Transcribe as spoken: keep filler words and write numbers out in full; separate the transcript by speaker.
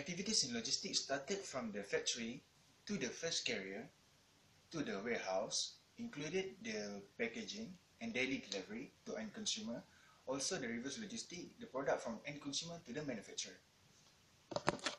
Speaker 1: activities in logistics started from the factory to the first carrier to the warehouse, included the packaging and daily delivery to end consumer, also the reverse logistic, the product from end consumer to the manufacturer.